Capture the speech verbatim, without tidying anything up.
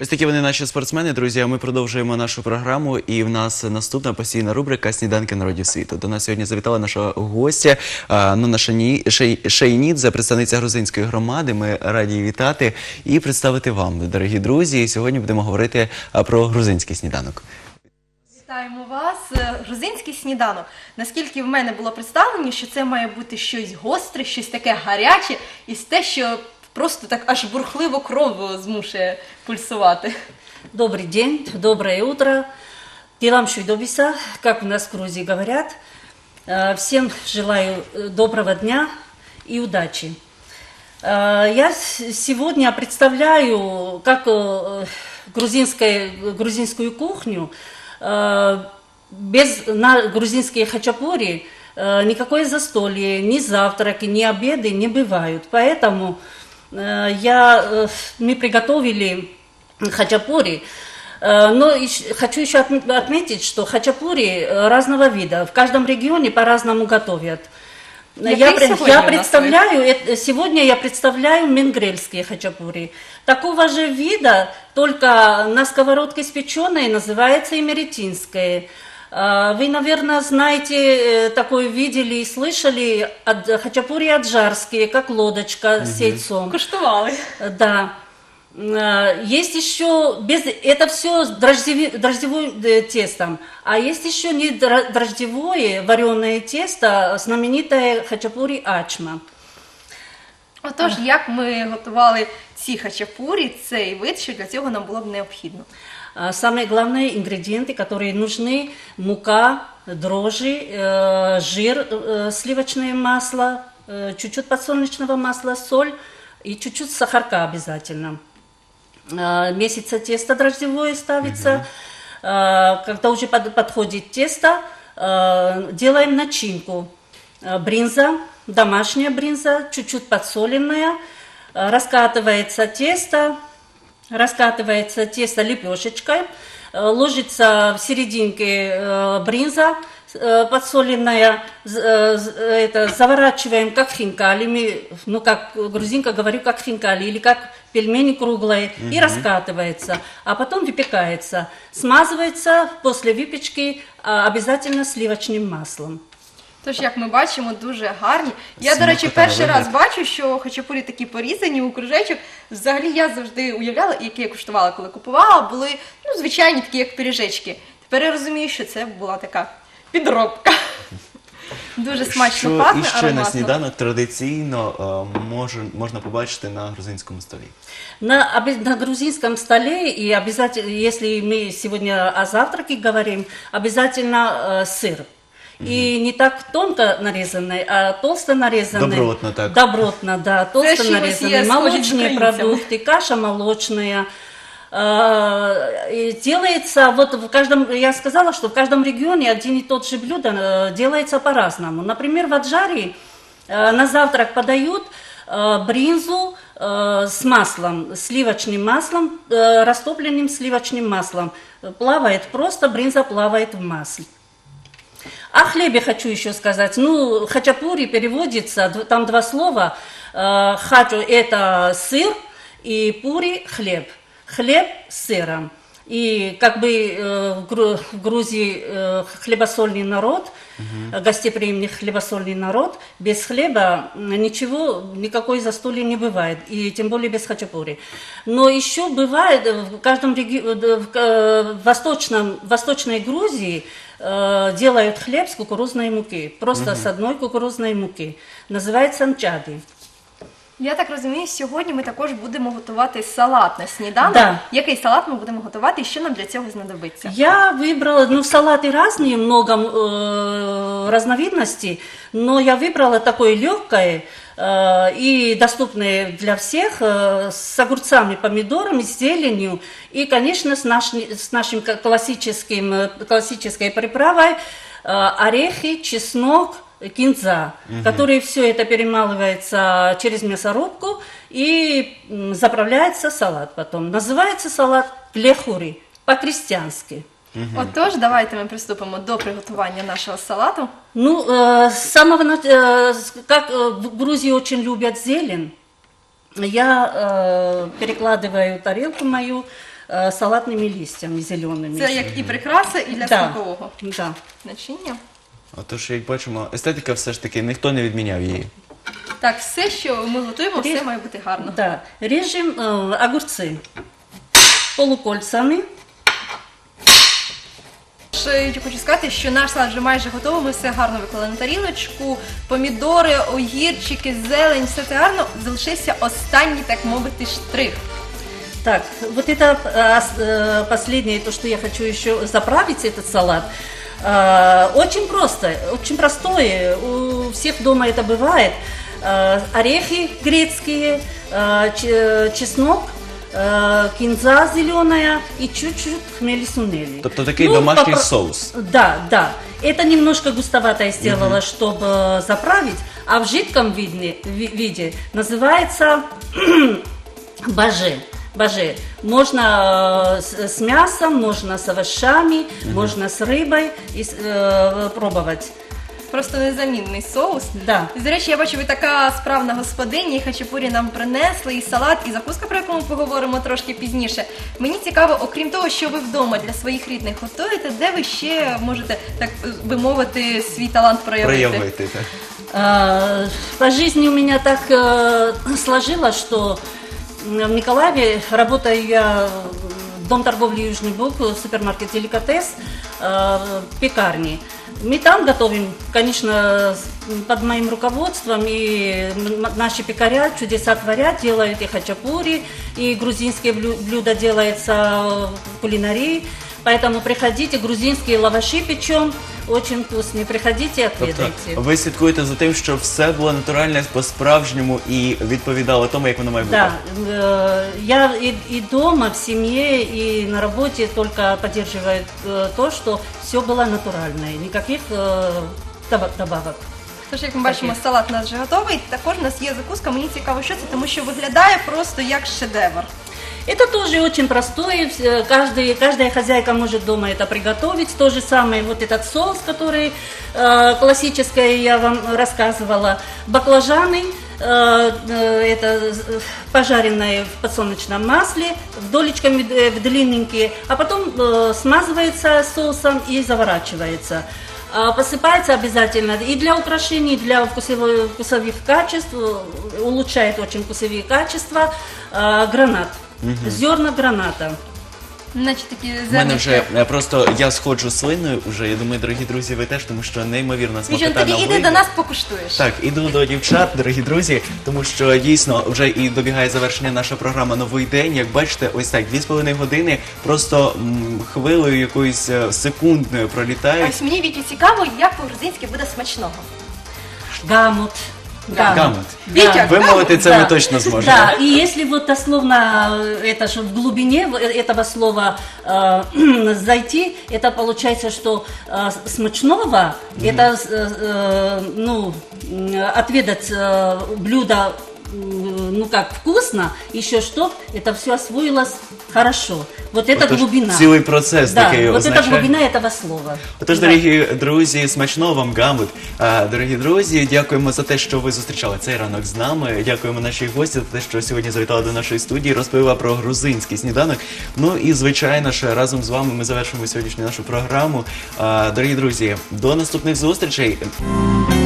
Ось такі вони наші спортсмени, друзі. А ми продовжуємо нашу програму. І в нас наступна постійна рубрика «Сніданки народів світу». До нас сьогодні завітала наша гостя Нуна Шейнідзе, представниця грузинської громади. Ми раді її вітати і представити вам, дорогі друзі. І сьогодні будемо говорити про грузинський сніданок. Вітаємо вас. Грузинський сніданок. Наскільки в мене було представлення, що це має бути щось гостре, щось таке гаряче і те, що просто так аж бурхливо кров змушує пульсувати. Добрый день, доброе утро. Тилам Шуйдобиса, как у нас в Грузии говорят. Всем желаю доброго дня и удачи. Я сегодня представляю как грузинскую кухню. Без на грузинские хачапури никакое застолье, ни завтраки, ни обеды не бывают. Поэтому я, мы приготовили хачапури. Но хочу еще отметить, что хачапури разного вида. В каждом регионе по-разному готовят. Я, я представляю, сегодня я представляю менгрельские хачапури. Такого же вида, только на сковородке спеченной, называется имеретинское. Вы, наверное, знаете, такое видели и слышали, хачапури аджарские, как лодочка угу. с яйцом. Куштовали. Да. Есть еще, без, это все дрожжевое тесто, а есть еще не дрожжевое вареное тесто, знаменитое хачапури ачма. Отож, як ми готували ці хачапурі, цей вид, що для цього нам було б необхідно? Самые главные ингредиенты, которые нужны: мука, дрожжи, жир, сливочное масло, чуть-чуть подсолнечного масла, соль и чуть-чуть сахарка обязательно. Месяца тесто дрожжевое ставится. Mm-hmm. Когда уже подходит тесто, делаем начинку. Бринза, домашняя бринза, чуть-чуть подсоленная. Раскатывается тесто, раскатывается тесто лепешечкой, ложится в серединке бринза подсоленная, это заворачиваем как хинкали, ну как грузинка говорю, как хинкали или как пельмени круглые, угу. и раскатывается, а потом выпекается, смазывается после выпечки обязательно сливочным маслом. Тож, як ми бачимо, дуже гарні. Я, до речі, перший раз бачу, що хачапурі такі порізані у кружечок. Взагалі, я завжди уявляла, які я куштувала, коли купувала, були, ну, звичайні такі, як пиріжечки. Тепер я розумію, що це була така підробка. Дуже смачно пахне, ароматно. І ще на сніданок традиційно можна побачити на грузинському столі? На, на грузинском столе, и обязательно, если мы сегодня о завтраке говорим, обязательно э, сыр. И не так тонко нарезанный, а толсто нарезанный. Добротно так. Добротно, да, толсто нарезанный. Молочные продукты, каша молочная. Делается, вот в каждом, я сказала, что в каждом регионе один и тот же блюдо делается по-разному. Например, в Аджарии на завтрак подают бринзу с маслом, сливочным маслом, растопленным сливочным маслом. Плавает просто, бринза плавает в масле. О хлебе хочу еще сказать. Ну, хачапури переводится, там два слова. Хачу – это сыр, и пури – хлеб. Хлеб с сыром. И как бы в Грузии хлебосольный народ, угу. гостеприимный хлебосольный народ, без хлеба ничего, никакой застолья не бывает, и тем более без хачапури. Но еще бывает в каждом регионе, в восточном, восточной Грузии делают хлеб с кукурузной муки, просто угу. с одной кукурузной муки. Называется нчади. Я так розумію, сьогодні ми також будемо готувати салат на сніданок. Да. Який салат ми будемо готувати і що нам для цього знадобиться? Я выбрала, ну салаты разные, много э, разновидностей, но я выбрала такое легкое э, и доступное для всех, э, с огурцами, помидорами, с зеленью и, конечно, с, наш, с нашим классическим, классической приправой э, орехи, чеснок, кинза, угу. которые все это перемалывается через мясорубку и заправляется салат потом. Называется салат клехури, по-крестьянски. Угу. Отож, давайте ми приступимо до приготування нашого салату. Ну, э, с самого, э, как э, в Грузии очень любят зелень, я э, перекладываю тарелку мою э, салатными листьями зелеными. Це як і прикраса, і для Да. смакового Да. начиння. Отож, як бачимо, естетика все ж таки, ніхто не відміняв її. Так, все, що ми готуємо, все Ріж- має бути гарно. Да. Режем э, огурцы полукольцами. Ще я хочу сказати, що наш салат вже майже готовий, ми все гарно виклали на тарілочку, помідори, огірчики, зелень, все це гарно. Залишився останній, так мовити, штрих. Так, вот это э, ос- э, последнее, то, что я хочу еще заправить этот салат. Э, Очень просто, очень простое, у всех дома это бывает. Э, Орехи грецкие, э, ч- чеснок, э, кинза зеленая и чуть-чуть хмели-сунели. Тобто такий домашній попро- соус. Да, да. Это немножко густовато я сделала, чтобы заправить, а в жидком виде, ви- виде называется баже. Баже. Можно э, с, с мясом, можно с овощами, можно с рыбой и с- э, пробовать. Просто незамінний соус. Да. І, до речі, я бачу, ви така справна господиня, і хачапурі нам принесли, і салат, і закуска, про яку ми поговоримо трошки пізніше. Мені цікаво, окрім того, що ви вдома для своїх рідних готуєте, де ви ще можете, так би мовити, свій талант проявити? Проявити, так. Э, По жизни у меня так э, сложилось, что в Николаеве работаю я в Дом торговли Южный Буг, супермаркет «Деликатес», э, пекарни. Мы там готовим, конечно, с- под моим руководством, и м- наши пекаря чудеса творят, делают и хачапури, и грузинские блю- блюда делаются в кулинарии. Поэтому приходите, грузинские лаваши печем, очень вкусные. Приходите, Тобто отведайте. ви слідкуєте за тим, щоб все було натуральне по-справжньому і відповідало тому, як воно має бути. Да, э, я и, и дома, в семье, и на работе только поддерживаю э, то, что все было натуральное, никаких э, добав- добавок. Тож, як ми бачимо, салат у нас вже готовий. Також у нас є закуска. Мені цікаво, що це, тому що виглядає просто як шедевр. Это тоже очень простое, вс- каждый, каждая хозяйка может дома это приготовить. То же самое вот этот соус, который э, классическое я вам рассказывала. Баклажаны, э, э, это э, пожаренные в подсолнечном масле, вдолечками э, в длинненькие, а потом э, смазывается соусом и заворачивается. А, Посыпается обязательно и для украшений, и для вкусовых, вкусовых качеств, э, улучшает очень вкусовые качества, э, гранат. Зерна граната. Наче такі У мене вже зернички. е, просто я сходжу слиною вже. Я думаю, дорогі друзі, ви теж, тому що неймовірна Вічен, смакота тоді на іди вийде. до нас покуштуєш. Так, іду до дівчат, дорогі друзі, тому що дійсно вже і добігає завершення наша програма «Новий день». Як бачите, ось так, дві з половиною години просто м, хвилею якоюсь е, секундною пролітають. Ось мені, Віті, цікаво, як по-грузинськи буде смачного. Гамут. Гамут. Вітя, Вимовити це ми точно зможемо. Да, и если вот дословно э, это же в глубине в- этого слова э, зайти, это получается, что э, смачного, это э, э, ну, м, отведать э, блюдо, м, ну как, вкусно, еще что, это все освоилось хорошо. Вот это Отож, глубина. цілий процес Да, такий вот это означає. глубина этого слова. Отож, Да. дорогі друзі, смачного вам гамут. А, Дорогі друзі, дякуємо за те, що ви зустрічали цей ранок з нами. Дякуємо нашій гості за те, що сьогодні завітали до нашої студії, розповіла про грузинський сніданок. Ну і звичайно ж, разом з вами ми завершимо сьогоднішню нашу програму. А, Дорогі друзі, до наступних зустрічей.